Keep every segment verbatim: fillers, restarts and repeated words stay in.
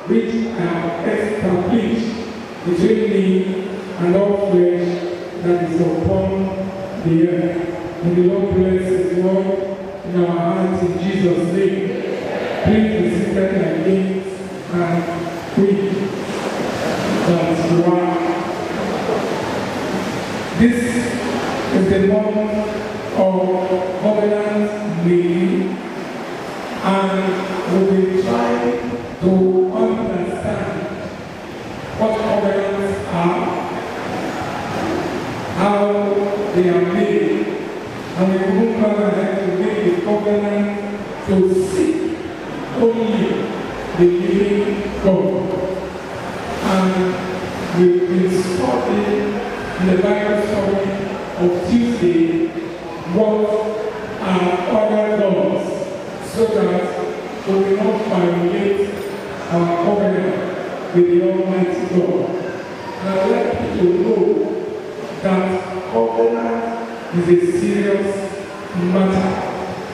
which I have established between me and all flesh that is upon the earth. May the Lord bless His word in our hearts in Jesus' name. Please be seated again and read that one. This is the month of covenant meeting, and we will try to understand what covenants are, how they are made, and we will move on ahead to make the covenant to seek only the living God. And we've been studying in the Bible story of Tuesday what are other laws, so that we will not violate our covenant with the Almighty God. And I'd like you to know that covenant is a serious matter.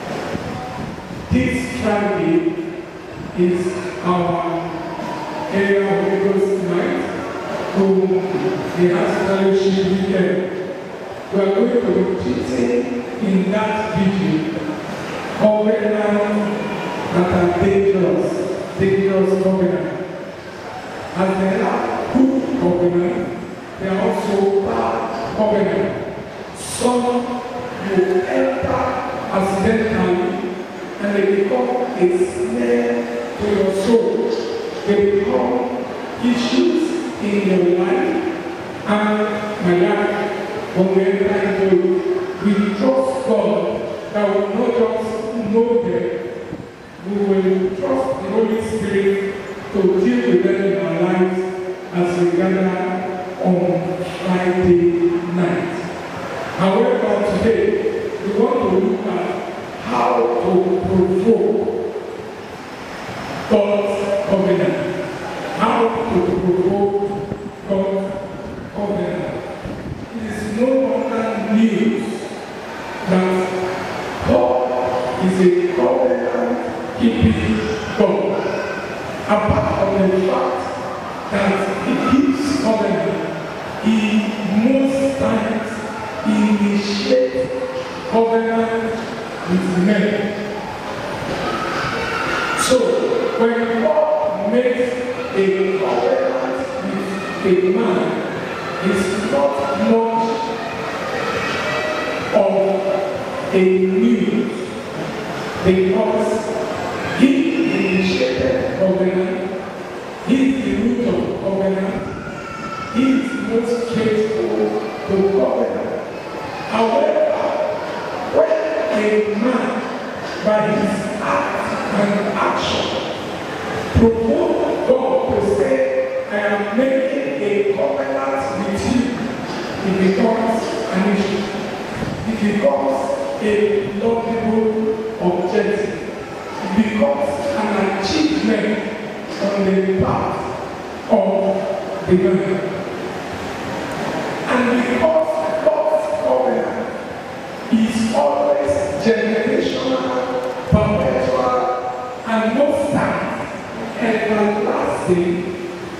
This Friday is our area of Lagos night, who the House Fellowship weekend. We are going to be teaching in that video covenants that are dangerous, dangerous covenants. As there are good covenants, there are also bad covenants. Some you enter accidentally and they become a snare to your soul. They become issues in your life and my life. When we enter into it, we trust God that we will not just know them, we will trust the Holy Spirit to deal with them in our lives as we gather on Friday night. However, today we want to look at how to provoke God's covenant. How to provoke God's covenant. It is no longer news that God is a covenant-keeping God. Apart from the fact that He keeps covenant, He most times initiates covenant with men. So, when God makes a covenant with a man, it's not much of a news, because He initiated covenant, He is the root of covenant, He is most faithful to covenant. However, when a man, by his act and action, provokes God to say, I am making a covenant with you, it becomes an issue. It becomes a laudable objective. It becomes an achievement on the part of the man. And because God's covenant is always generational, perpetual, and most times everlasting,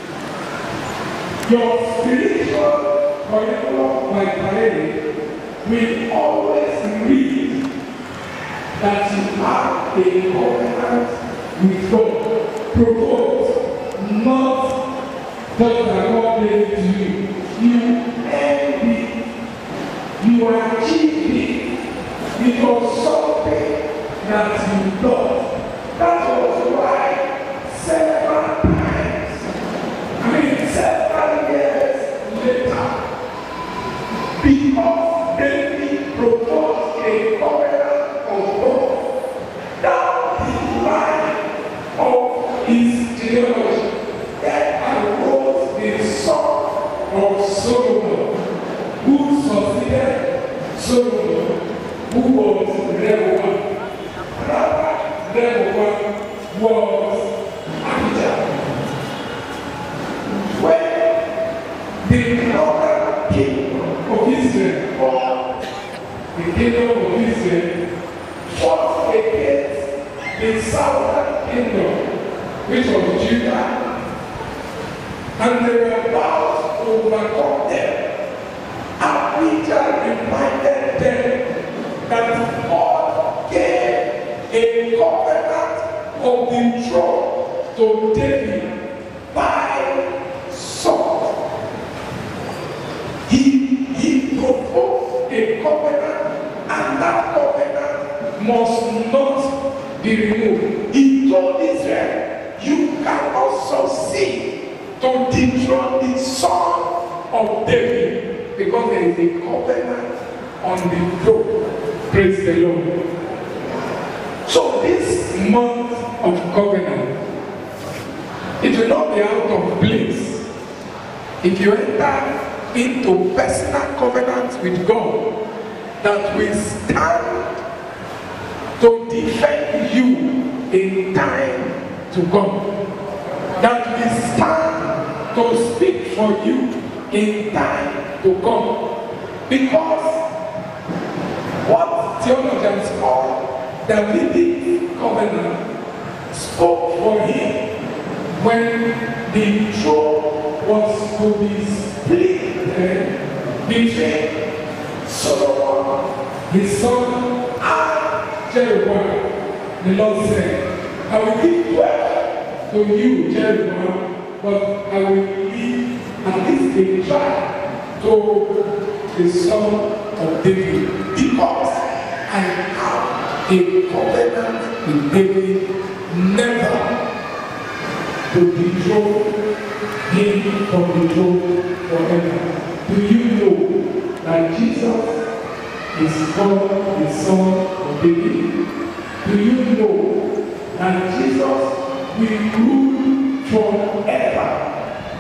your spiritual curriculum, like parade, will always read that you have a covenant with God. Proposed, not just that God gave to you. You earn it, you achieve it, because something that you thought. That was why several times, I mean several years later, because David proposed a covenant of God down the line of his genealogy, there arose the son of Solomon, who succeeded Solomon, who was Rehoboam. Rather, Rehoboam was Abijah. When the northern kingdom of Israel, or the kingdom of Israel, fought against the southern kingdom, which was Judah, and they were about to overcome them. And Peter reminded them that God gave a covenant of the throne to David by sword. He, he proposed a covenant, and that covenant must not be removed. He told Israel, you cannot succeed to dethrone the son of David, because there is a covenant on the throne. Praise the Lord. So this month of covenant, it will not be out of place if you enter into personal covenant with God that will stand to defend you in time to come, that will stand to speak for you in time to come. Because what theologians call the Davidic covenant spoke for him when the throne was to be split between Solomon, his son, and Jeroboam. The Lord said, I will give wealth to you, Jeroboam, but I will leave at least a child to the son of David, because I have a covenant with David, never to dethrone him from the throne forever. Do you know that Jesus is called the son of David? Do you know that Jesus will rule forever?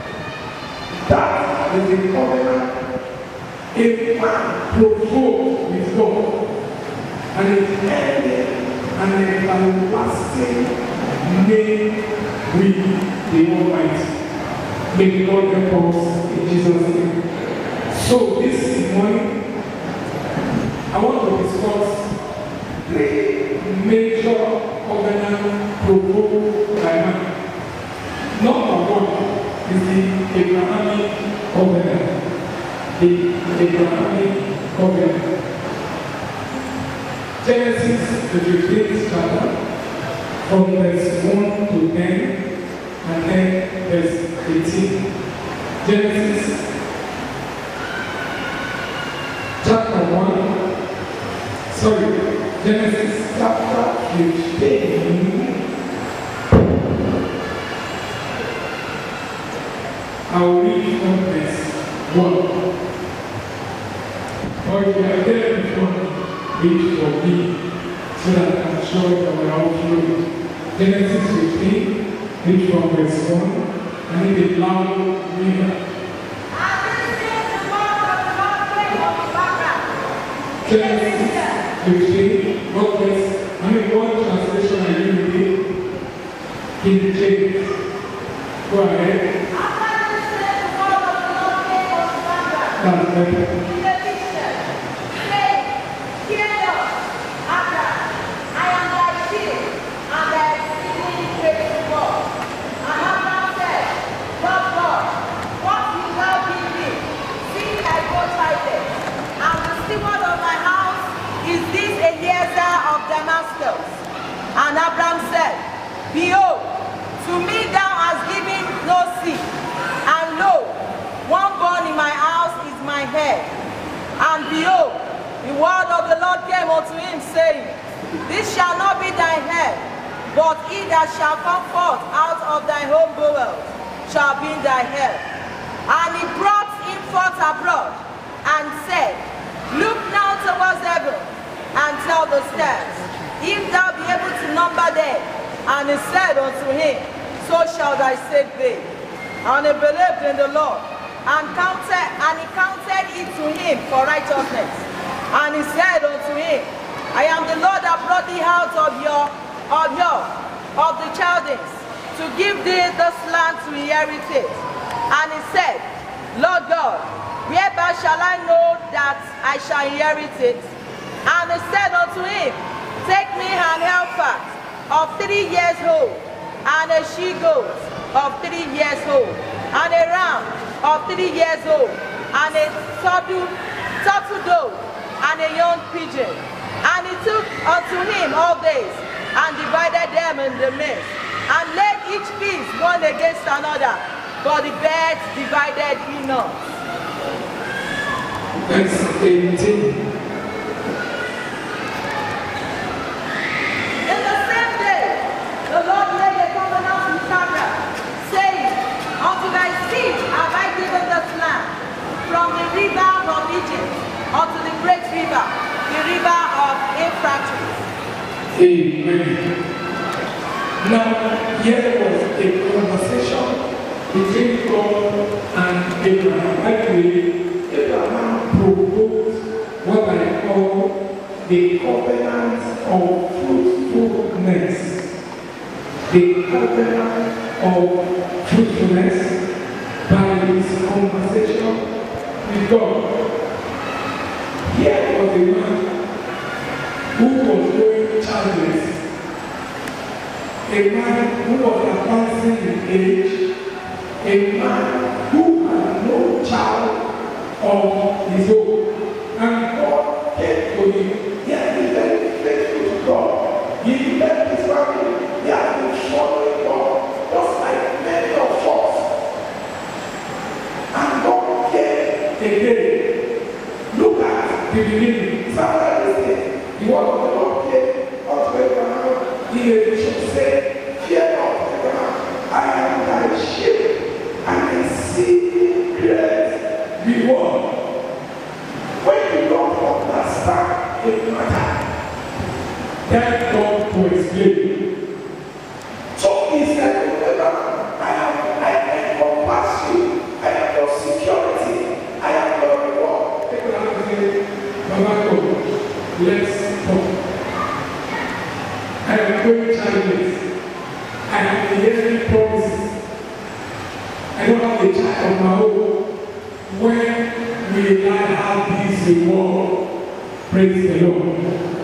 That is the covenant a man provoked with God, and it ended an everlasting name with the Almighty. May the Lord help us in Jesus' name. So this morning, I want to discuss three major covenant provoked by man. Number one is the Abrahamic covenant. The Abrahamic covenant. Genesis, the fifteenth chapter, from verse one to ten, and then verse eighteen. Genesis chapter one, sorry, Genesis chapter fifteen. I'll read from verse one. Or if you are there before me, read for me, so that I'm sure that we are all through. Genesis fifteen, read from verse one, and in the loud reader. Genesis fifteen, what verse? I mean, what translation are you reading? King James. Go ahead. That's better. And Abraham said, behold, to me thou hast given no seed, and lo, one born in my house is my head. And behold, the word of the Lord came unto him, saying, this shall not be thy head, but he that shall come forth out of thy home bowels shall be thy head. And he brought him forth abroad, and said, look now towards heaven, and tell the stars, if thou be able to number them. And he said unto him, so shall thy sake be. And he believed in the Lord, and counted, and he counted it to him for righteousness. And he said unto him, I am the Lord that brought thee out of your, of your, of the Chaldeans, to give thee this land to inherit it. And he said, Lord God, whereby shall I know that I shall inherit it? And he said unto him, take me an heifer of three years old, and a she goat of three years old, and a ram of three years old, and a turtle, turtle dove, and a young pigeon. And he took unto him all these, and divided them in the midst, and laid each piece one against another, but the birds divided he not. Verse eighteen. In the same day, the Lord made a covenant with Abraham, saying, Unto thy seed have I given this land, from the river of Egypt unto the great river, the river of Euphrates. Amen. Now, here was a conversation between God and Abraham. Actually, Abraham provoked what I call the covenant of fruitfulness. The covenant of fruitfulness by his conversation with God. Here was a man who was going childless, a man who was advancing in age, a man who had no child of his own. And God came to him. He had been very faithful to God. He left his family. He had been following God, just like many of us. And God came again. Look at the beginning. Somebody said, the word of the Lord came unto Abraham. He should say, fear not, Abraham. I am thy shield, and I see great reward. When you don't understand a matter, tell God to explain. So he said, Abraham, I am, I encompass you. I am your security. I am your reward. Abraham said, Mama God, let's talk. I am going childless. I am hearing promises. I don't have a child of my own. When will I have this reward? Praise the Lord.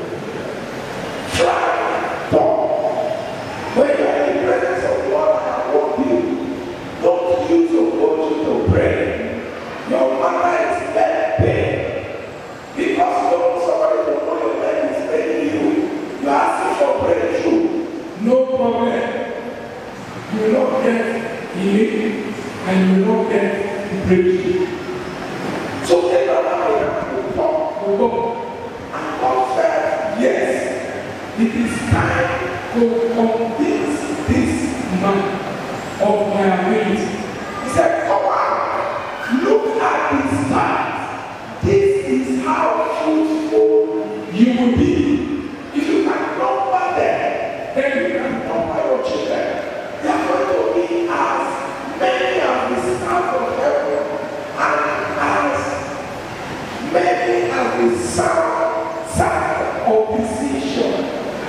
Try, talk. When you are in the presence of God, I want you. Don't use your body to pray. Your mother is bad pain. Because you don't want somebody to know your leg is paying you. You are asking for breakthrough. No problem. You will not get healing and you will not get breakthrough. So Abraham will talk to God and God said, yes, it is time to convince this man of my ability. He said, come on, look at this time. This is how fruitful you will be. If you can number them, then you can number your children. They are going to be as many as the stars of heaven and as many as the sound, sound of the seashore.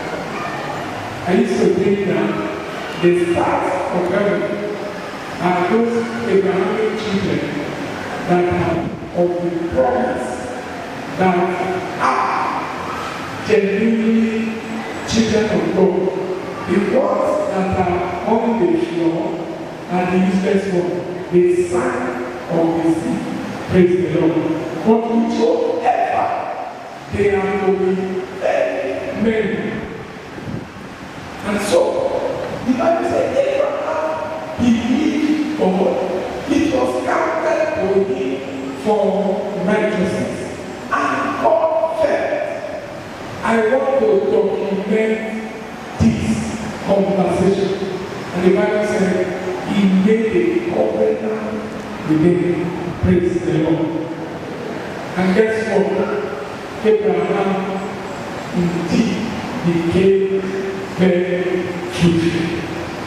I used to think that the stars of heaven are those Abrahamic children that have of the promise that are genuinely children of God. The ones that are on the floor are the useless ones, the sign of the sea. Praise the Lord. But whichever they are to be very many. And so, the Bible says Abraham believed God. It was counted to him for righteousness. And God said, I want to document this conversation. And the Bible said, he made a covenant with him. Praise the Lord. And guess what? Abraham indeed became very fruitful.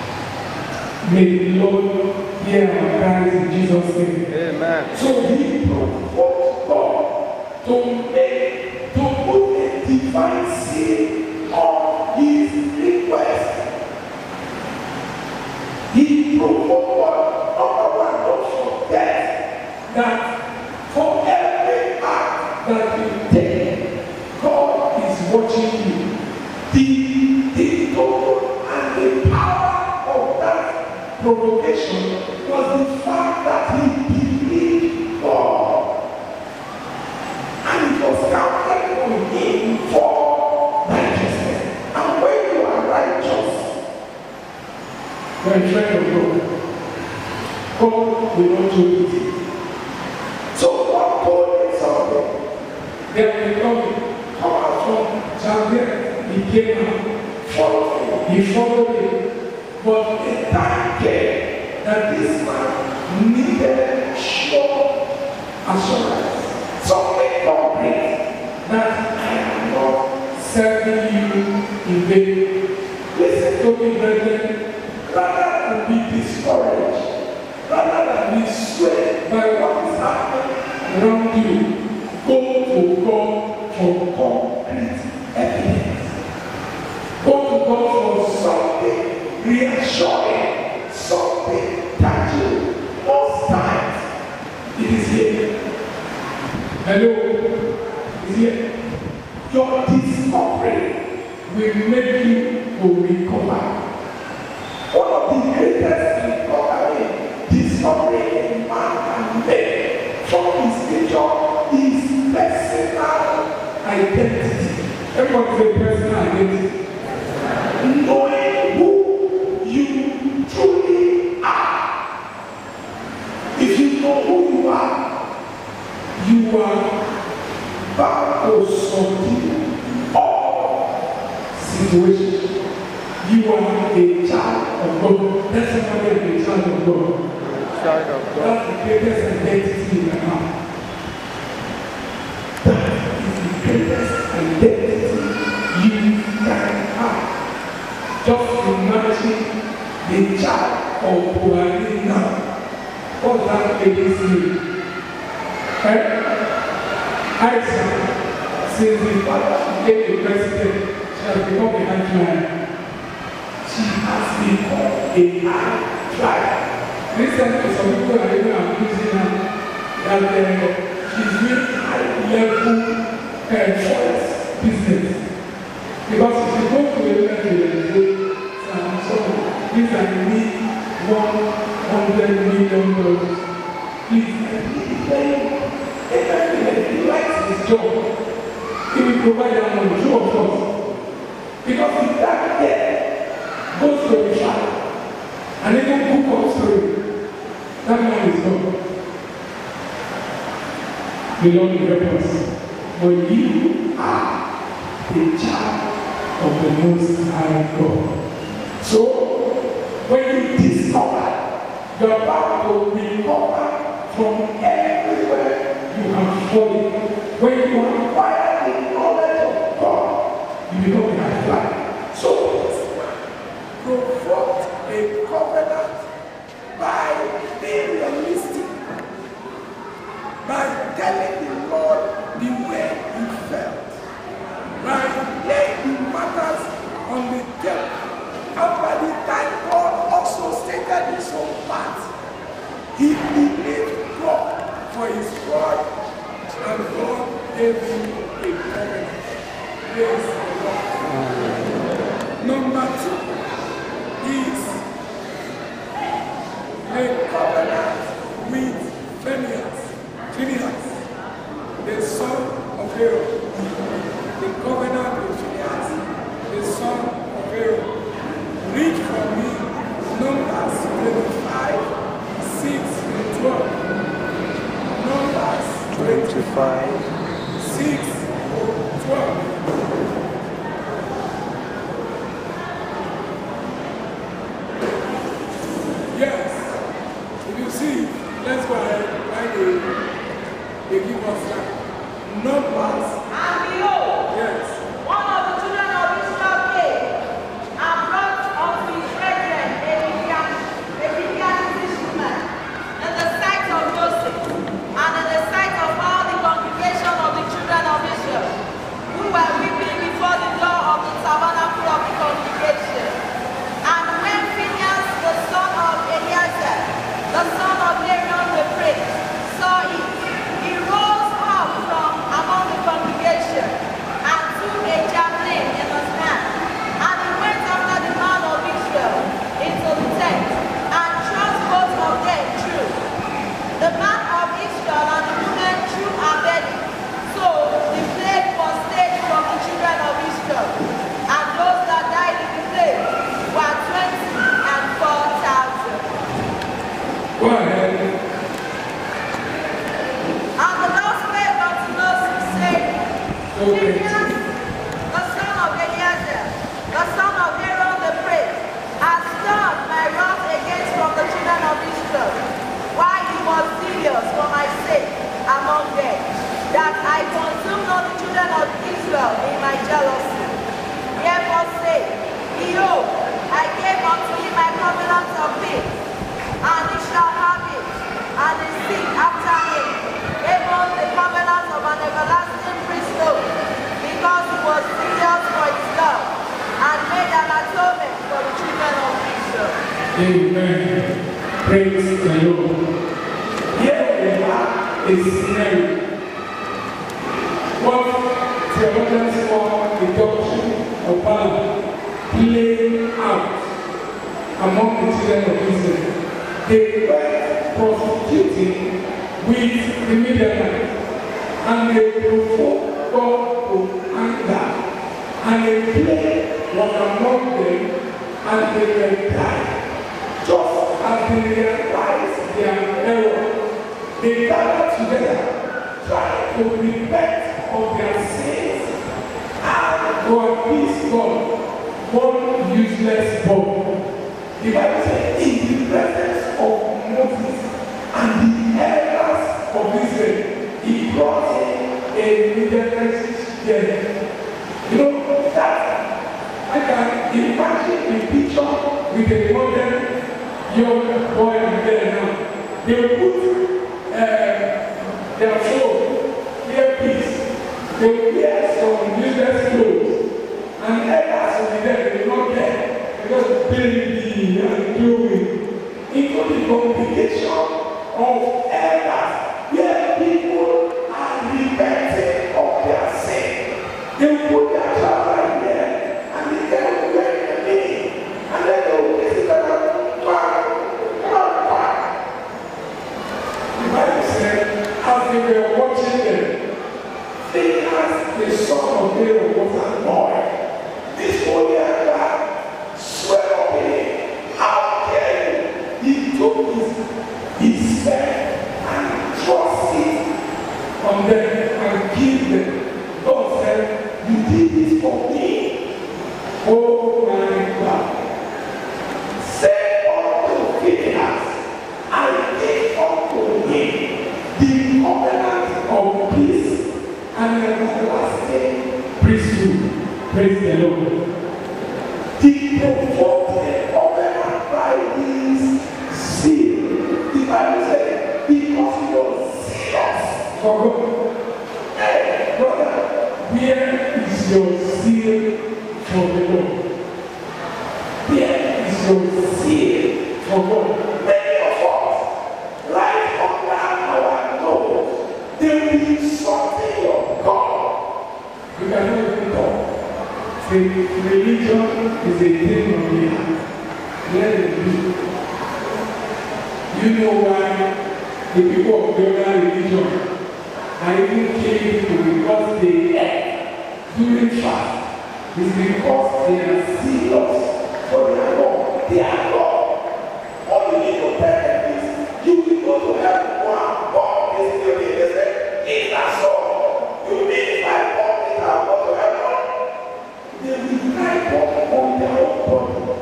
May the Lord hear our cries in Jesus' name. Amen. So he provoked God to make, to put a divine seal on his request. He provoked God. Number one, don't forget that for every act that you take, God is watching you. The, the total and the power of that provocation was the fact a friend of God. God will not joke with you. So God told him something. Then he told him, come out from Chaldea. He came out, followed him. He followed him. But the time came that this man needed sure assurance. Something complete that I am not serving you in vain. Listen to me, brethren. Rather than be discouraged, rather than be swayed by what is happening around you, go to God for concrete evidence. Go to God for something reassuring, something tangible. Most times, it is here. Hello? It is here. Your discovery will make you to recover. One of the greatest recovery discovery a man can make from his nature is personal identity. Everyone say personal identity. Knowing who you truly are. If you know who you are, you are bound to subdue all situations. You are a child of God. That's somebody a child of God. Child of God. That's the greatest identity in the heart. That is the greatest identity you can have. Just imagine the child of Buhari now. What's that baby's name? Eh? Aisha, since the father became the president, she has become a high flyer. She has become a high flyer. Recently, some people are even accusing her that uh, she's doing high level uh, forex business. Because if you go to a level and say, I'm sorry, please I need one hundred million dollars. Please, I need paying. If he likes his job, he will provide that money, true or false. Because if that debt goes to the child, and even who comes through, that man is gone. The Lord will help us. But you are a child of the Most High God. So, when you discover, you are about to recover from everywhere you have fallen. When you acquire the knowledge of God, you become a high flyer. So, provoke a covenant by being realistic, by telling the Lord the way you felt, by laying the matters on the table. And by the time God also stated his own part, he believed God for his word, and God gave him a covenant. Praise the Lord. Number two is a covenant with Phineas, Phineas, the son of Aaron. The covenant with Phineas, the son of Aaron. Read for me Numbers twenty-five, six and twelve. Numbers twenty-five, six, twelve. Yes. If you see, let's go ahead. Why they, they give us that. Numbers. And behold, Yes. one of the children of Israel came and brought unto his brethren a Midian, a Midianitish woman, in the sight of Joseph, and in the sight of all the congregation covenant of peace, and he shall have it, and his seed after him, even the covenant of an everlasting priesthood, because he was zealous for his love, and made an atonement for the children of Israel. Amen. Praise the Lord. Here we have a scenario. What theologians call the doctrine of balance playing out among the children of Israel. They were prostituting with the Midianites, and they provoked God to anger, and a plague was among them, and they were dying. Just as they realized their error, they gathered together, trying to repent of their sins and to appease God, one useless body. The Bible says, in the presence of Moses and the elders of Israel, he brought in a Midianite death. You know, that I can imagine a picture with a modern young boy and girl now. They will put uh, their phone, earpiece, they will wear some useless clothes, and elders will be there, they will not care, because baby and doing into the congregation of elders, where people are repenting of their sin. They will put their child here, and they get wearing the name, and then they will visit them. The Bible said, as they were watching them, they asked the son of Aaron was an boy. This boy had swear up in him. How dare you? He took his, his spear and thrust it on them and killed them. God said, you did this for me. Oh my God. Say unto Phinehas, I gave unto him the covenant of peace and everlasting priesthood. Praise the Lord. He provoked the covenant by his zeal. The Bible said, because he was zealous for God. Hey, brother, where is your zeal for the Lord? Where is your zeal for God? Many of us, right under our nose, they will be insulting your God. You cannot even talk. Say, religion is a thing of the heart. Let it be. You know why the people of the other religion are even killing people because they ate during fast? It's because they are serious for their God. They are God. All you need to tell them is, you will go to heaven one, God is still in the same. It's not so. You mean if I walk it, I'll go to heaven? They will cry God on their own body.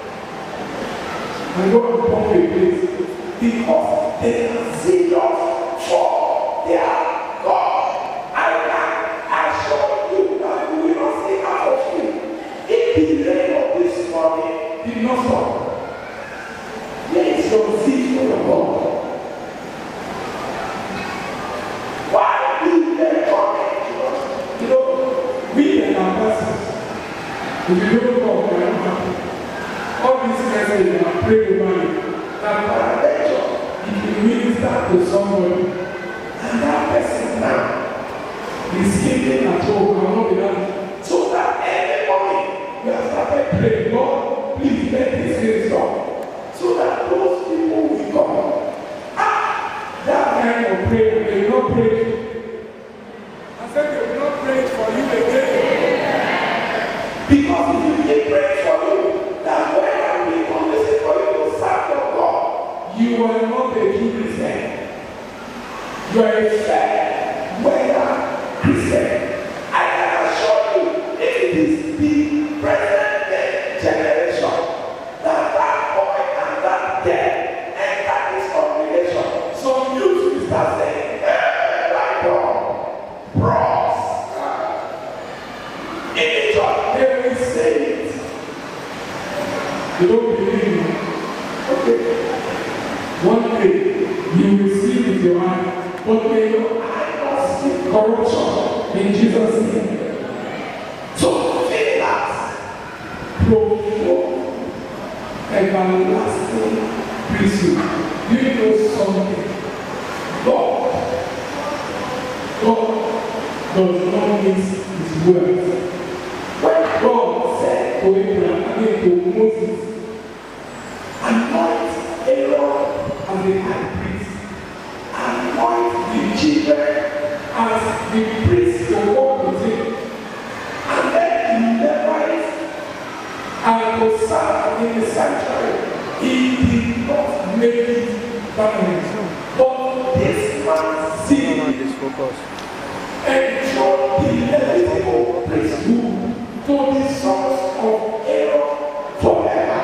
And go and come a place because they are serious for their God. I can assure you that we will not stay out of you. If the rain of this morning did not stop, there is no seed for the God. Why do they come? You know, we and our pastors, if you don't know what will happen, all these messages are praying about it. That peradventure, if you minister to somebody, and that person now is sleeping at home and not be done, so that every morning we have started praying, God, please let this thing stop, so that those people will come. Ah, that kind of prayer, they will not pray. I said they will not pray for you again. Because if you keep praying for you, that when I will come listen for you to serve your God, you are not a true Christian. You are a fair, weather Christian. I can assure you, if it is the present generation, that that boy and that girl enter this congregation, some youth will start saying, hey, right on, bros. In the church, they will say it. You don't believe me. One day, you will see with your eye, but may your eye not see corruption in Jesus' name. So, feel that. Provoke everlasting priesthood. You know something. God, God does not miss his words. When God said to Abraham, I mean to Moses, anoint Aaron as the high priest, anoint the children as the priest to walk with him, and then he Levites and to serve in the sanctuary. He did not make it permanent. But this man's seed enjoyed the Levitical priesthood to the sons of Aaron forever.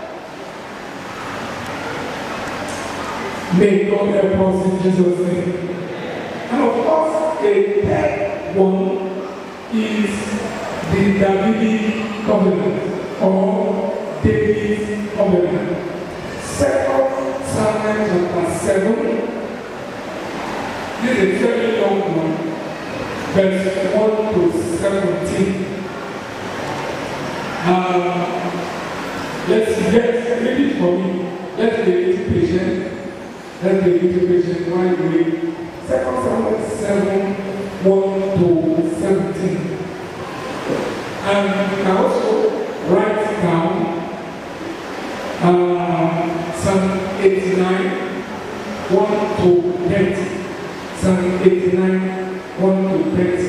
May God help us in Jesus' name. And of course, a third one is the Davidic covenant or David's covenant. Second Samuel chapter seven. This is a very long one, verse one to seventeen. Uh, let's get read it for me. Let's be a little patient. Let's be a little patient while we read. Second Samuel seven, one to seventeen. And you can also write down uh, Psalm eighty-nine, one to thirty. Psalm eighty-nine, one to thirty.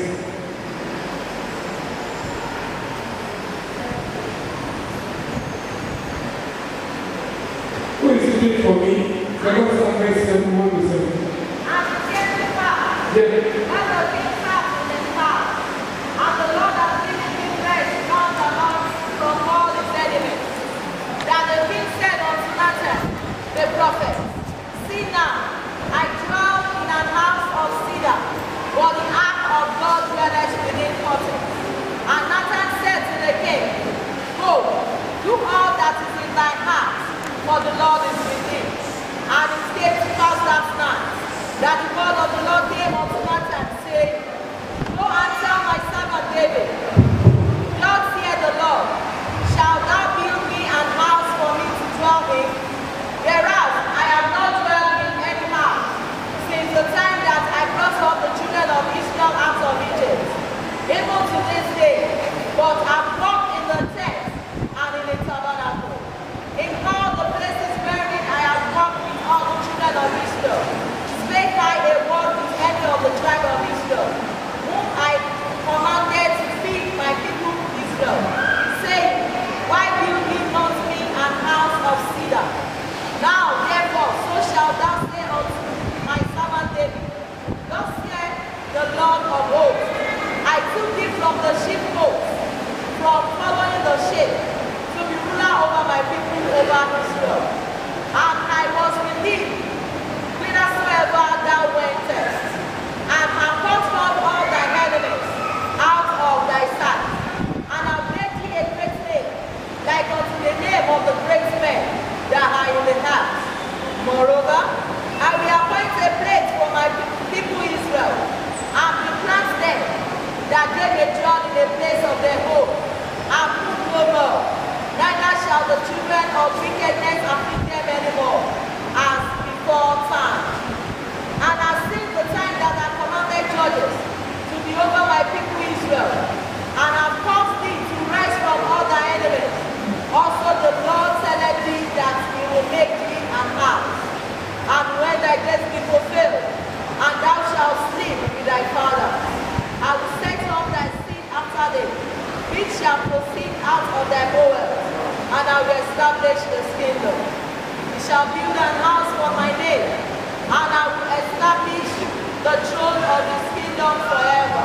Who is reading for me? Second Samuel seven, one to seventeen. And it came to pass, Yeah. when the king sat in his house, and the Lord had given him rest round about from all his enemies, that the king said unto Nathan the prophet, See now, I dwell in an house of cedar, but the ark of God dwelleth within curtains. And Nathan said to the king, Go, do all that is in thy heart, for the Lord is with thee. And it came to pass that night, that the word of the Lord came unto Nathan, saying, Go and tell my servant David, Thus saith the Lord, Shalt thou build me an house for me to dwell in? Whereas I have not dwelt in any house, since the time that I brought up the children of Israel out of Egypt, even to this day, but have walked in the tent and in the tabernacle. In all the places wherein I have walked with all the children of Israel, spake I a word with any of the tribe of Israel, whom I commanded to feed my people Israel, saying, Why build ye not me an house of cedar? Now therefore so shalt thou say unto my servant David, Thus saith the Lord of hosts, I took thee from the sheepfold, from following the sheep, to be ruler over my people over Israel. And I was with thee, whithersoever thou wentest, and have cut off all thy enemies out of thy sight, and have made thee a great name, like unto the name of the great men that are in the house. Moreover, I will appoint a place for my people Israel, and will plant them, that they may dwell in a place of their home, and put no more. Neither shall the children of wickedness afflict them anymore, as before time. And as since the time that I commanded judges to be over my people Israel, and have caused thee to rise from all thy enemies, also the Lord telleth thee that he will make thee an house. And when thy days be fulfilled, and thou shalt sleep with thy fathers, I will set up thy seed after thee, which shall proceed out of thy bowels, and I will establish this kingdom. He shall build an house for my name, and I will establish the throne of his kingdom forever.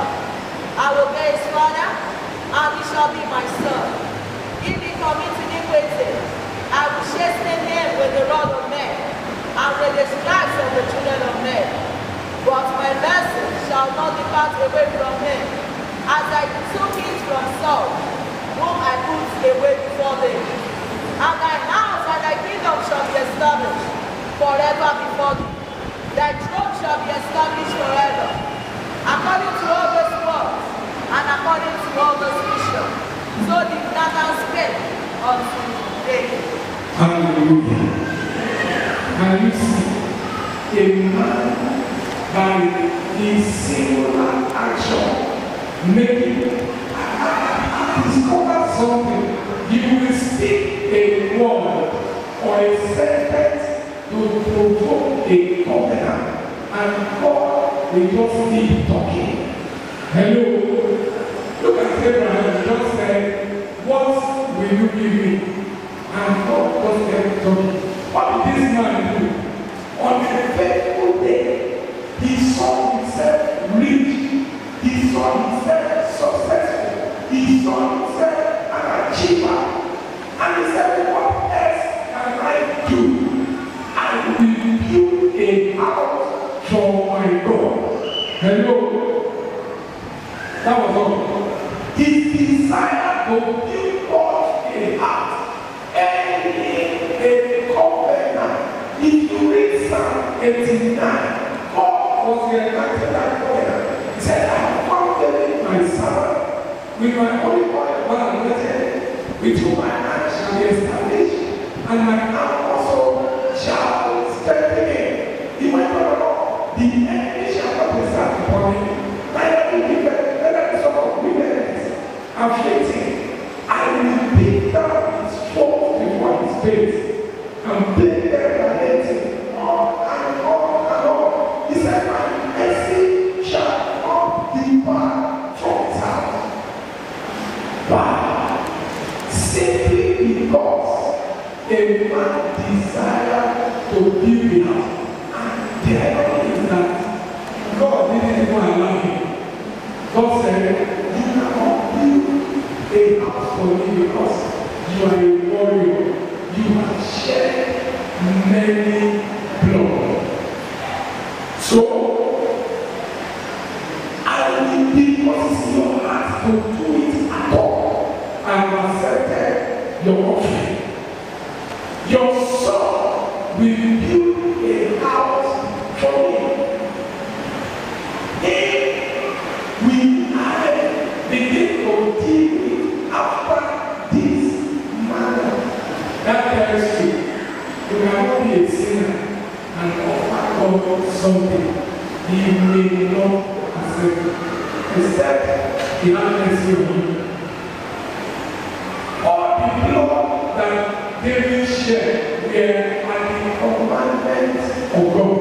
I will be his father, and he shall be my son. If he commit iniquity, I will chasten him with the rod of men, and with the stripes of the children of men. But my mercy shall not depart away from him, as I took it from Saul, whom I put away before thee. And thy house and thy kingdom shall be established. forever before thee. Thy throne shall be established forever, according to all those words, and according to all those visions. So did Nathan spake unto David. Hallelujah. And you see, a man by his singular action making discover something. You will speak a word or a sentence to provoke a covenant, and God will just keep talking. Hello. Look at Abraham. Just said, what will you give me? And God just kept talking. What did this man do? On a faithful day, he saw himself rich. He saw himself successful. He saw himself an achiever. And he said, what else can I do? I will build a house for my God. Hello? That was all. His desire to build God a house and a covenant. If you read Psalm eighty-nine, God was the enacted that covenant. He said, I have confident my son with my holy oil well anointed, with whom my hand shall be established, and my arm also shall strengthen him. He went on, the enemy shall not preserve upon him, neither the wicked, neither the son of wickedness afflicting. I will beat down his foes before his face, and bring them against him on and on and on. He said, my mercy shall not depart from his house. Why? Simply because a man desires to build a house, and the irony is that God didn't even allow him. God said, you cannot build a house for me because you are a warrior. You have shed many blood. So, I will deposit your heart to do it at all. I have accepted your offering. Your son will build a house for me. If we I begin to deal with after this manner, that tells you you cannot be a sinner and offer God something he may not accept, except he has mercy on you. All the blood that David shed were at the commandments of God.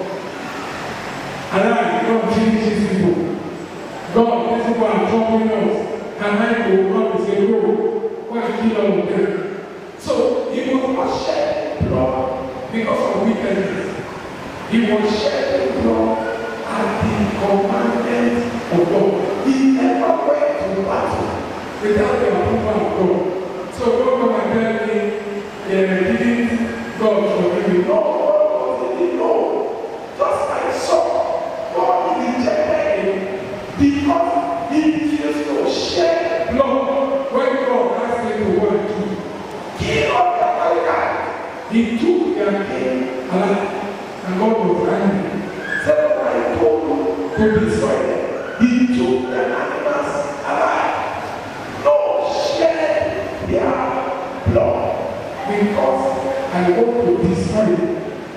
And I don't change these people. God, these people are troubling us. And I go God to say, no, why kill all of them? So he was not shedding blood because of wickedness. He was shedding blood at the commandment of God. He never went to battle without the approval of God. So don't come and tell me, yeah, didn't God forgive me? No, God didn't know. Just like Saul, God rejected him because he refused to shed blood when God asked him to go and do. Kill all the Amalekite. He took their king alive, and God was angry. Said, what I told you to destroy them. He took their animals alive. No, shed their blood because I want to destroy them.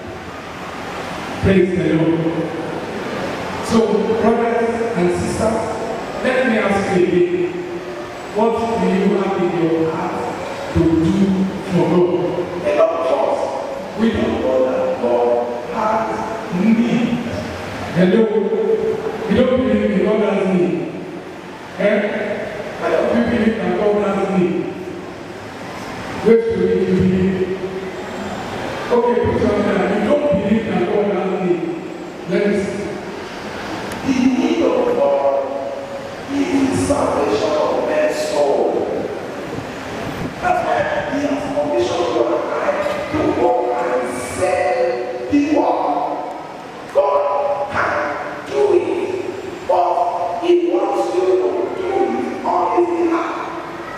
Praise the Lord. So, brothers and sisters, let me ask you again, what do you have in your heart to do for God? A lot of us, we don't know that God has need. Hello? You don't believe in God has need. Eh? Why don't you believe that God has need? Wait till you believe. Okay, put your hand. You don't believe that God has need. Let me see. The need of God is the salvation of man's soul. That's why he has commissioned you and I to go and save the world. God can do it, but he wants you to do it on his behalf.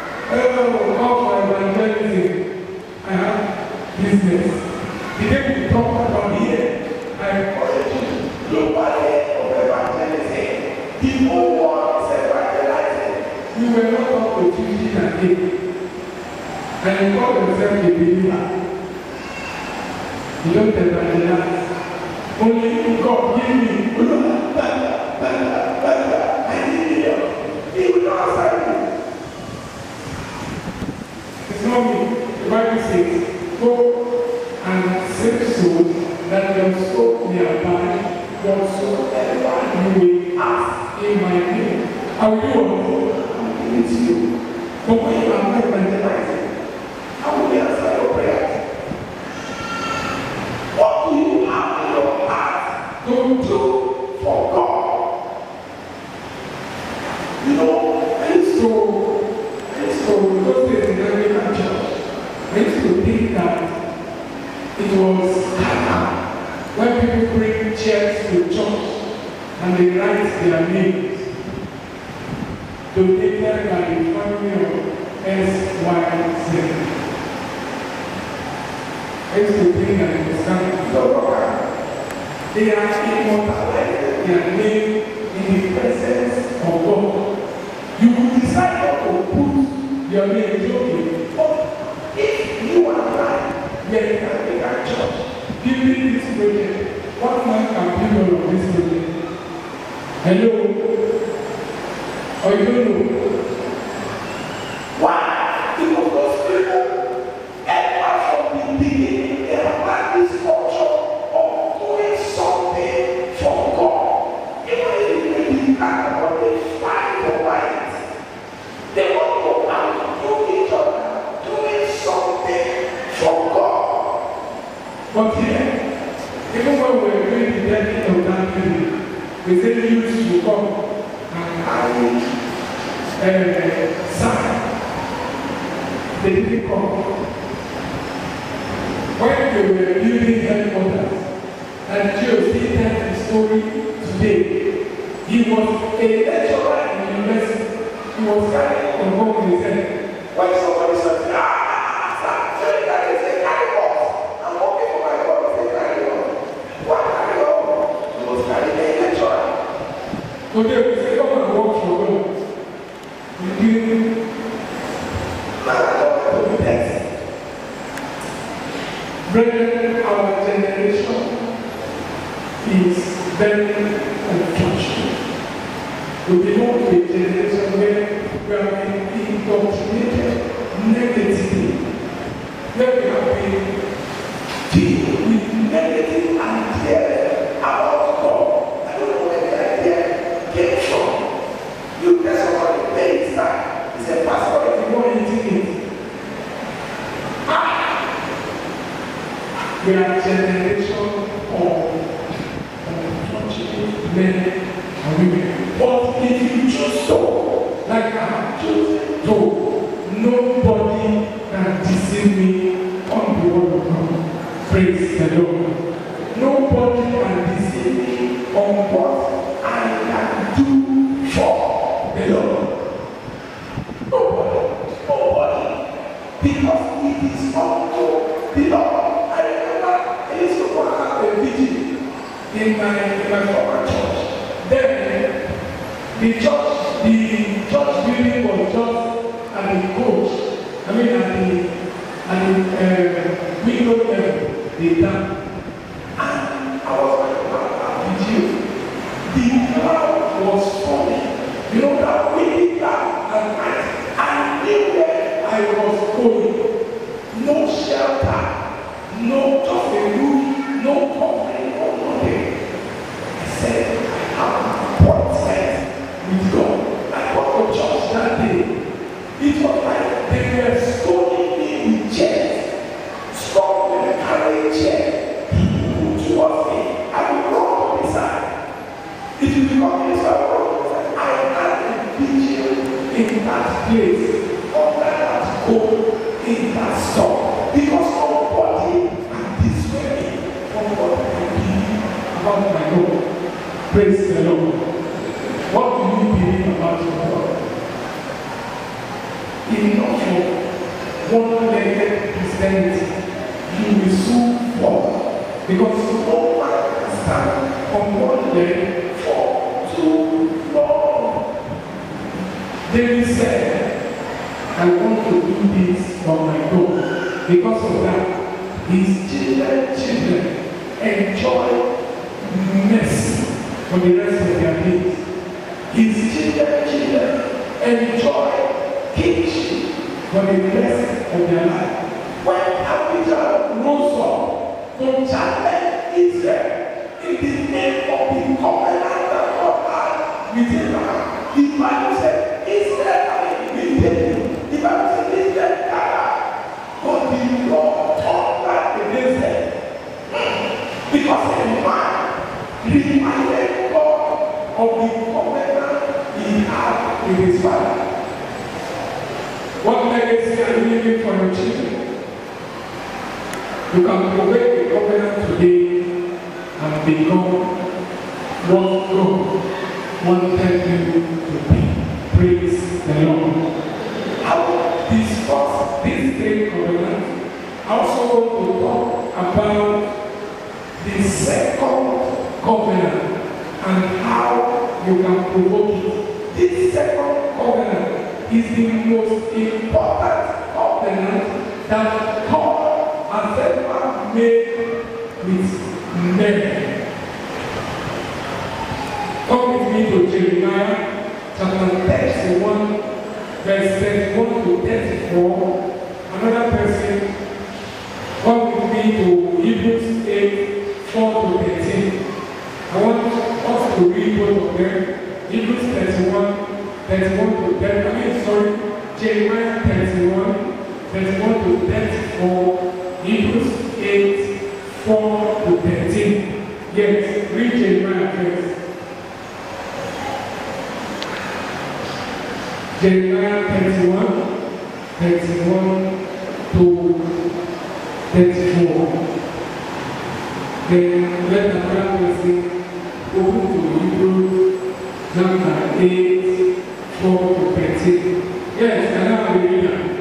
Oh, God for evangelism. I have business. The day we talk to fifteen and eight, and you call yourself a believer, you don't evangelize. Only God give me, I need you. He will not answer you. It's not me. The Bible says, go and save souls that your soul may abide, whatsoever you will ask in my name. I will do what? I will give it to you. But when you are not evangelizing, I will answer your prayers. What do you have in your heart to do for God? You know, I used to, I used to, those days in American church, I used to think that it was karma when people bring chairs to church and they write their names donated by the family of S Y Z. I used to think that it was karma. They are immortalized their name in the presence of God. You will decide not to put your name joking, but if you are right, then you can make a church. Give me this project. What man can build all of this project? Hello? Or you don't know? Why? Because those people, ever from the beginning, they have had this culture of doing something for God. Even if they can't, but they fight for it. They want to go out to each other, doing something for God. But here, even when we were doing the death of that building, we said youths will come and carry uh, sign. They didn't come. When they were building headquarters, and Joe still tells the story today, he was a lecturer in the university. He was carrying on home in his head. When somebody said, ah, sir, so you can say, carry on. I'm working for my God. Say, carry on. What carry on? He was carrying a lecturer. Today we say, come and work for God. We didn't. Brethren, our generation is very unfortunate. We belong to a generation where we have been indoctrinated negatively, where we have been filled with negative ideas about God. I don't know where the idea came from. You get somebody very sad. He said, Pastor, if you want anything, it. Ah! We are a generation of unfortunate men and women. But if you choose to, like I have chosen to, nobody can deceive me on the word of God. Praise the Lord. Nobody can deceive me on what I can do for the Lord. Nobody. Nobody. Because it is unto the Lord. In my, in my former church. Then the church, the church building was just at the coach, I mean at the at the uh, window level, the dam. And I was like, did you? The crowd was falling. You know that windy dam at night. I knew where I was going. No shelter, no just a roof, no covering, no nothing. I said, I have an appointment with God. I got to church that day. It was like they were stoning me with chairs. Stop with a carry chair. People towards me. I will run on the side. It will become this I I had a vigil in that place, under that coat, in that store. Because nobody can dissuade me from what I believe about my God. Praise the Lord. What do you believe about your God? Enough of one-legged Christianity, you will soon fall. Because no one can stand on one leg for too long. David said, to do this for my God. Because of that, his children, children enjoy mercy for the rest of their days. His children, children enjoy kingship for the rest of their life. When Abijah rose up to challenge Israel in the name of the covenant that God had with Abraham, the Bible said Israel will take you. The Bible said Israel died, but the Lord turned back against them because a man reminded God of the covenant he had with his father. What legacy are you leaving for your children? You can provoke the covenant today and become what God wanted you to be. Praise the Lord. I will discuss this great covenant. I also want to talk about the second covenant and how you can provoke it. This second covenant is the most important covenant that God has ever made with men. Come with me to Jeremiah chapter thirty-one, verse thirty-one to thirty-four. Another person, come with me to Hebrews eight, four to thirteen. I want us to read both of them. Hebrews thirty-one, thirty-one to thirty. I mean, sorry, Jeremiah thirty-one, thirty-one to thirty-four. Hebrews eight, four to thirteen. Yes, read Jeremiah first. Jeremiah thirty-one, thirty-one to thirty-four. Then let another person go to Hebrews chapter eight, four to thirteen. Yes, and now we read that.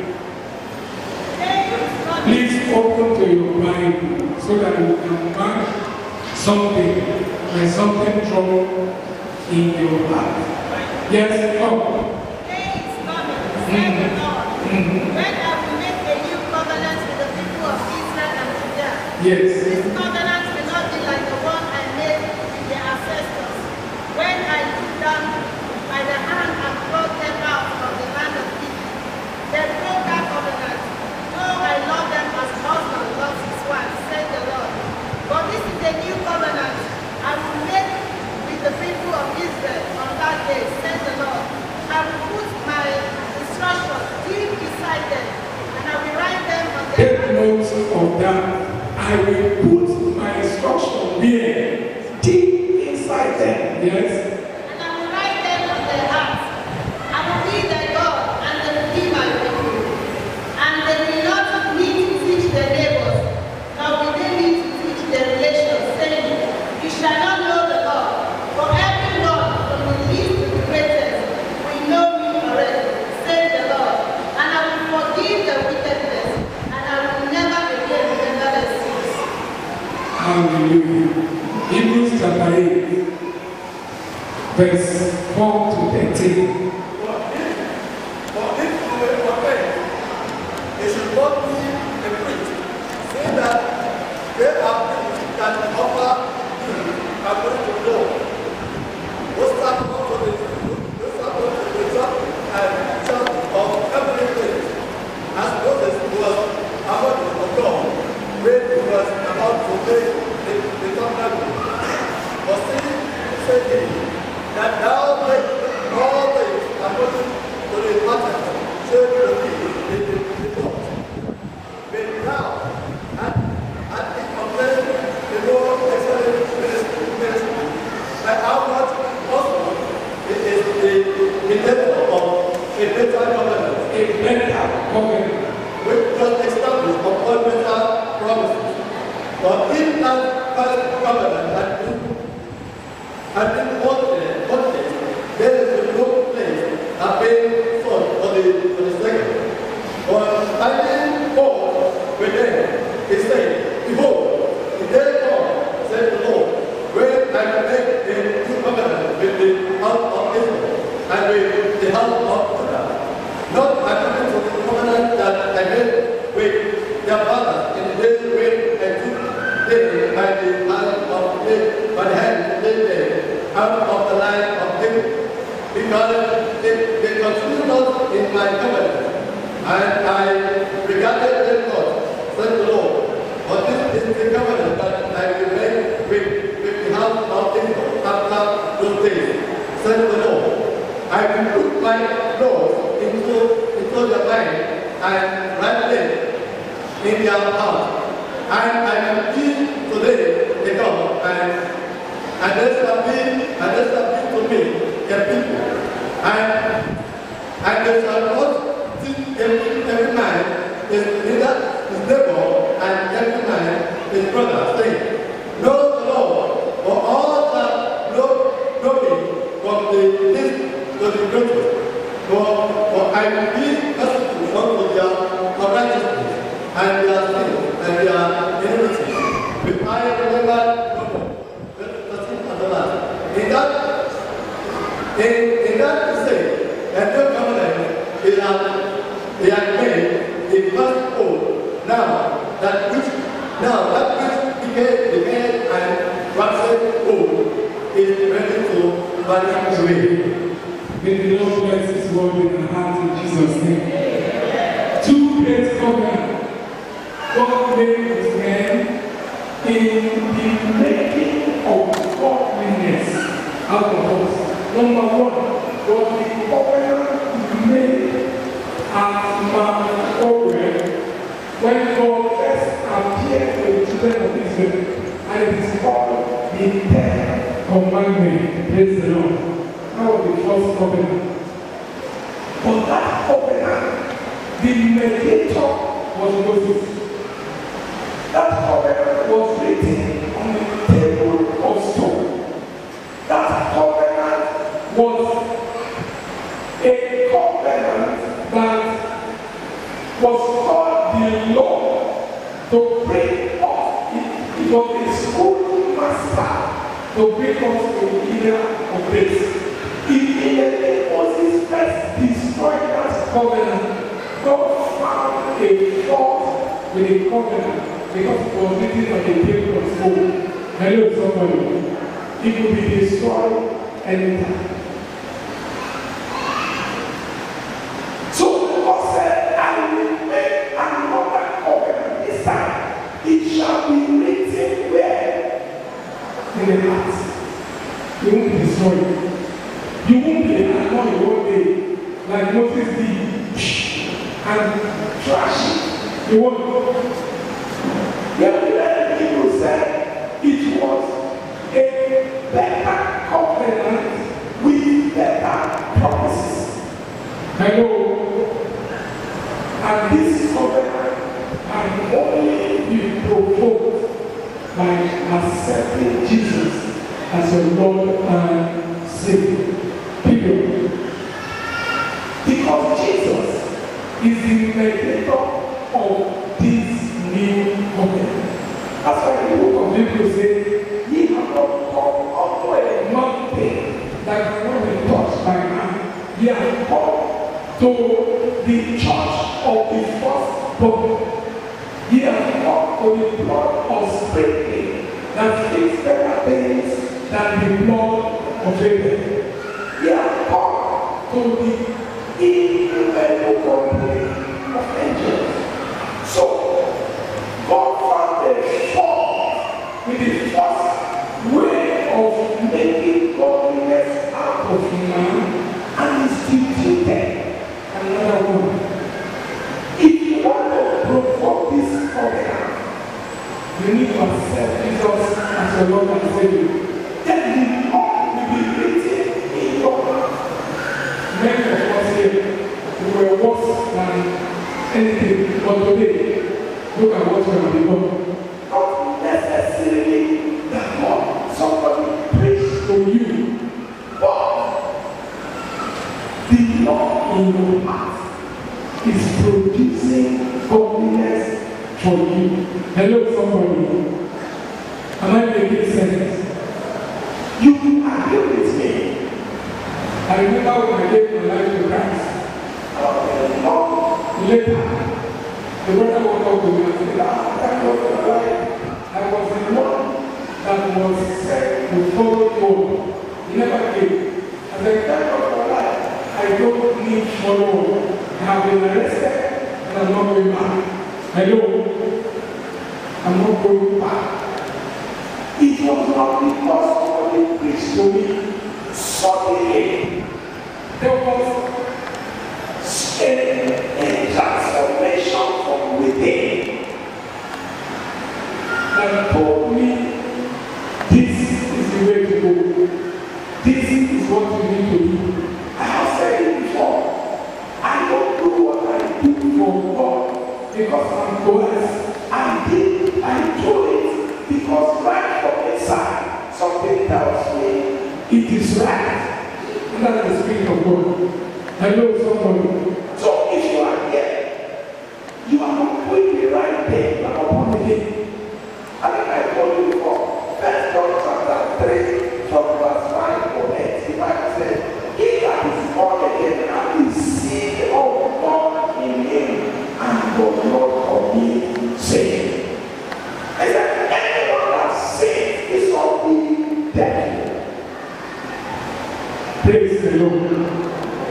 Please open to your Bible so that you can mark something and something wrong in your heart. Yes, come. When I will make a new covenant with the people of Israel and Judah. Yes. This covenant will not be like the one I made with their ancestors. When I took them by the hand and brought them out from the land of Egypt. They broke that covenant. Though I love them as husband loves his wife, said the Lord. But this is a new covenant I will make with the people of Israel on that day, said the Lord. I will put my deep beside them, and I will write them on their Take note of that. I will put my instruction there, deep inside them. Yes. And I will write them on their hearts. I will be their God, and they will be my people. And they will not need to teach their neighbors, nor will they need to teach their relations, saying, you shall not know the Lord. For everyone from the least to the greatest will know me already. Forgive the wickedness, and I will never again remember their sins. Hallelujah. Hebrews chapter eight, verse four to thirteen. For if, for if you offend, they should not be a priest, saying that they are priests that offer you according to the law. Those sacrifices of the those sacrifices and church of every place. As Moses was about to God, when he was about to make the, the tabernacle. For saying, said he, that thou make all things according to the pattern, showing to thee in the, the court. But now, and, and it compares the Lord excellent ministry, by how much possible it is the, the level of a better government. A better covenant. Which was established upon better promises. But in that first covenant had been, had been wanted, wanted by the hand of David, by the hand of David, out of the line of David, because they, they consider not in my covenant, and I regarded them not, said the Lord. But this is the covenant that I will make with, with the house of Israel after those days, said the Lord. I will put my laws into, into their mind and write them in their heart. And I will be to them a God, and, and they shall be, and they shall be to me a people. And, and they shall not teach every, every man is neither his neighbor and every man his brother, saying, know the Lord, for all that know, know me from the least to the greatest. For, for I will be merciful unto their unrighteousness and their sins and their iniquities. If I remember no more, in that, in, in that to say, that no covenant is that they are made in past old. Now that which now that which became the head and waxed old is ready to vanish away. May the Lord bless His word in our hearts in Jesus' name. Two great covenants. God made His man in the making of godliness out of us. Number one was the covenant made as Mount Horeb when God first appeared to the children of Israel, and it is called the Ten Commandments. Praise the Lord. That was the first covenant. But that covenant, the mediator was Moses. That covenant was written on the table of stone. That covenant was a covenant that was called the law to bring us. It, it was a schoolmaster to bring us to the era of grace. Immediately Moses first destroyed that covenant. God found a fault with a covenant because it was written on the table of stone. Hello, somebody. It could be destroyed anytime. So God said, I will make another covenant this time. It shall be written where? In the heart. You won't be destroyed. You won't be annoyed one day like Moses did and trash it. You won't. The people said it was a better covenant with better promises. Hello. And this covenant can only be provoked by accepting Jesus as your Lord and Savior. Period. Because Jesus is the mediator of this new covenant. That's why the book of Hebrews says, ye have not come unto a mountain that cannot be touched by man. Ye have come to the church of the firstborn. Ye have come to the blood of sprinkling that speaks better things than the blood of Abel. Ye have come to the innumerable company of angels. So, God found a fault with the first way of making godliness out of man and instituted another one. If you want to provoke this covenant, you need to accept Jesus as your Lord and Savior. Then the law will be written in your heart. Many of us here, we were worse than anything, but today, look at what we have become. Not necessarily that God, somebody preached to you, but the law in your heart is producing godliness for you. Hello, somebody. Am I making sense? You agree with me. I remember when I gave my life to Christ. Uh, later, the brother woke up to me and said, ah, thank God for your life. I was in one that was said to follow God. He never came. As a time of my life, I don't need follow. I have been arrested and I'm not going back. Hello? I'm not going back. It was not because somebody preached to me. Suddenly, there was a, a transformation from within that told me this is the way to go. This is what you need to do. I have said it before. I don't do what I do for God because I'm coerced. I did, I do it because right from inside, something tells me it is right. And that's the Spirit of God. Hello, somebody. So if you are here, you are not doing the right thing. You are not born again. I think I told you before. First John chapter three, from verse five to eight. The Bible says, he that is born again and is seed of God in him and does not commit sin. I said, anyone that sins is of the devil. Praise the Lord.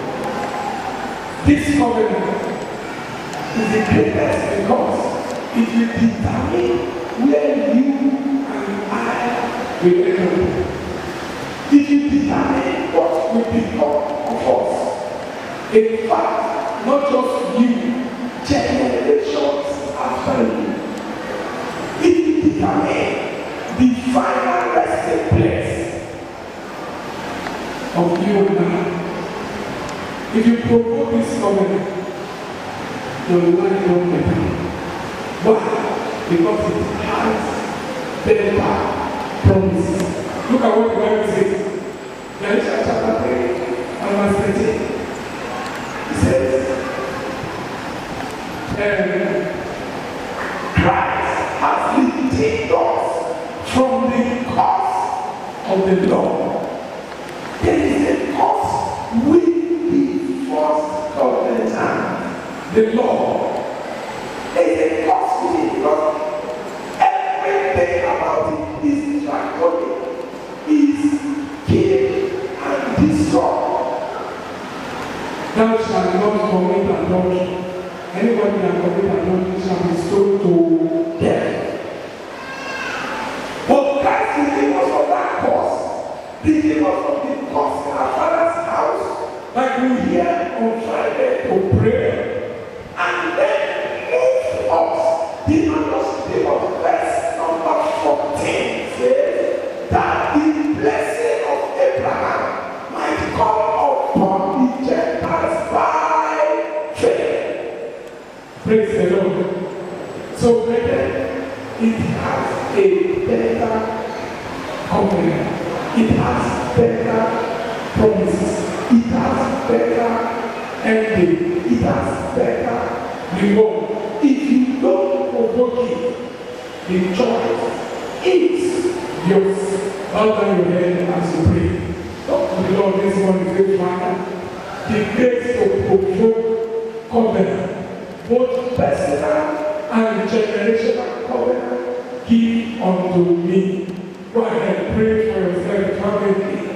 This covenant is the greatest because it will determine where you and I will end up. It will determine what will become of us. In fact, not just you, generations after you. It will determine the final resting place of you and I. If you provoke this covenant, your life will be better. Why? Because it has better promises. Look at what the Bible says. Galatians chapter three and verse thirteen. It says, um, Christ has redeemed us from the curse of the law. There is a curse with first covenant, the law. There is a cost with it because everything about it is draconic, is kill and destroy. Thou shalt not commit adultery. Anybody that commit adultery shall be stoned to death. But Christ redeemed us from that cause. Redeemed us from the cause in our Father's house. Like we hear on Friday to pray and then move us. The understanding of verse number fourteen says that the blessing of Abraham might come upon the Gentiles by faith. Praise the Lord. So, brethren, it has a better covenant. It has better promises. It has better ending. It has better reward. If you don't provoke it, the choice is yours. Bow down your head as you pray. Talk to the Lord this morning. Say, Father, the grace to provoke covenant, both personal and generational covenant, give unto me. Go ahead, pray for yourself fervently.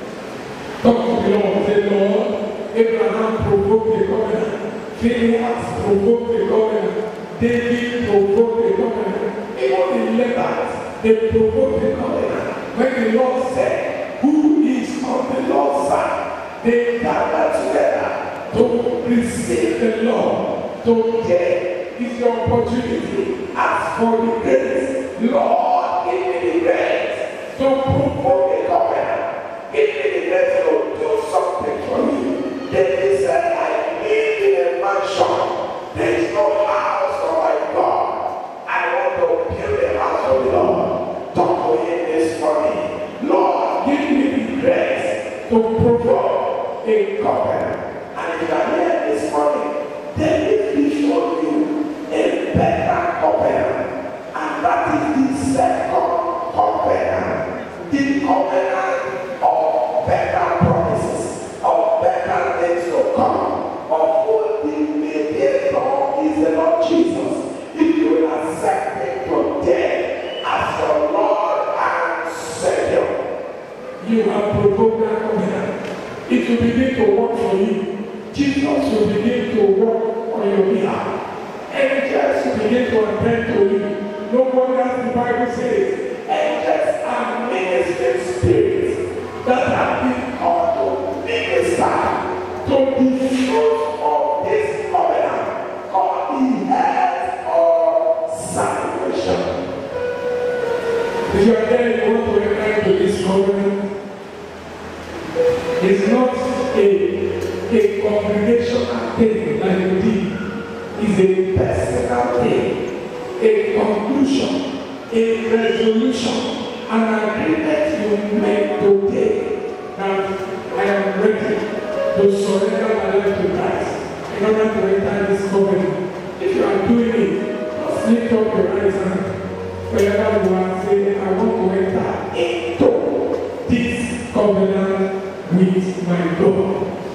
Talk to the Lord. Say, Lord, Abraham provoked the covenant. Phineas provoked the covenant. David provoked the covenant. Even the Levites, they provoked the covenant. When the Lord said, who is on the Lord's side, they gathered together to receive the Lord. Today is your opportunity. Ask for the grace. Lord, give me the grace to provoke the covenant. Give me the grace to do something for me. Then they said, I live in a mansion. There is no house for my God. I want to build a house for the Lord. Talk to him this morning. Lord, give me the grace to provoke a covenant. And if you are here this morning, then we show you a better covenant. And that is the second covenant. The covenant of better promises, of better things to come, of who the mediator is the Lord Jesus. If you will accept him today as your Lord and you have provoked that covenant, it will begin to work for you. Jesus will begin to work on your behalf. Angels will begin to attend to you. No wonder the Bible says, angels are ministering spirits that have been called to minister to the fruit of this covenant, called the head of salvation. If you are there, you want to enter into this covenant, it's not a, a congregational thing like you did. It's a personal thing, a conclusion, a resolution, an agreement you make today that I am ready to surrender my life to Christ in order to enter this covenant. If you are doing it, just lift up your right hand wherever you are saying, I want to enter into this covenant with my God.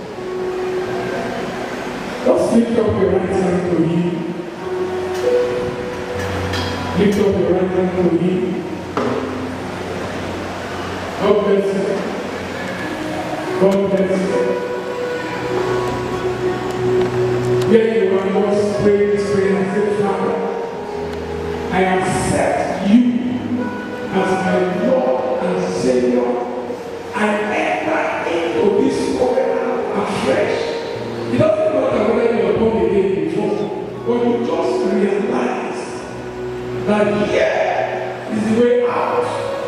Just lift up your right hand to Him. Lift up your right hand to Him. God bless you. God bless you. Where you are, just pray this prayer and say, Father, I accept you as my Lord and Savior. I enter into this covenant afresh. It doesn't matter whether you are born again before, but you just realize that here is the way out.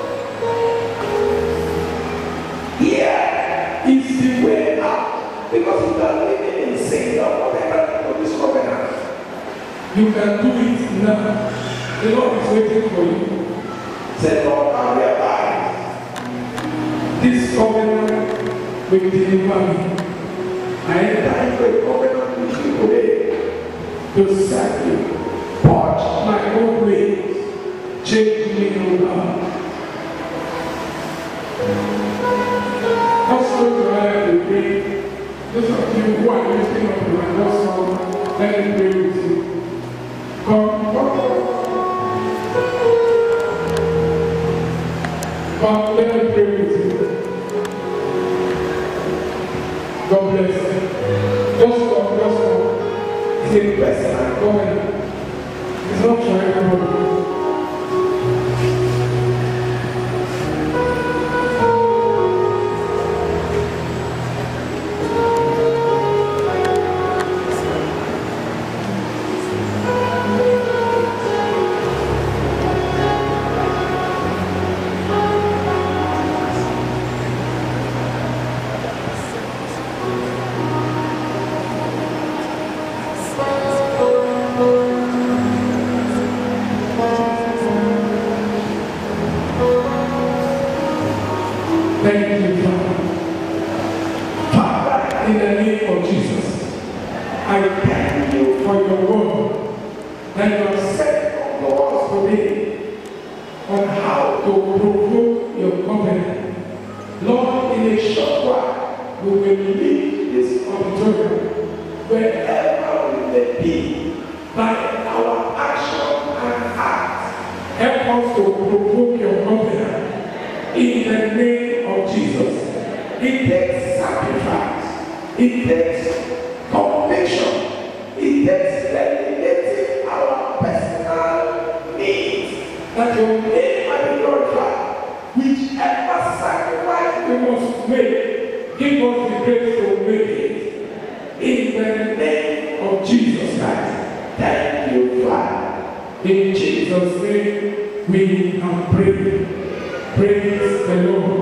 Here is the way out. Because you are living in sin, you are not entering into this covenant. You can do it now. The Lord is waiting for you. Say, Lord, I realize this covenant will deliver me. I enter into a covenant with you today to serve you. Purge my own ways. Change me, O God. Just close your eyes and pray. Those of you who are lifting up your hand, just come, let me pray with you. Come, come, come, let me pray with you. God bless you. Just come, just come. It's a personal covenant. It's not for everybody. Thank you, Father. Father, in the name of Jesus, I thank you for your word that you have said unto us today on how to provoke your covenant. Lord, in a short while, we will leave this auditorium wherever we may be by our action and act. Help us to provoke your covenant in the name of Jesus. It takes sacrifice. It takes conviction. It takes delegating our personal needs that your name might be glorified. Whichever sacrifice we must make, give us the grace to make it. In the name of Jesus Christ. Thank you, Father. In Jesus' name we have prayed. Praise the Lord.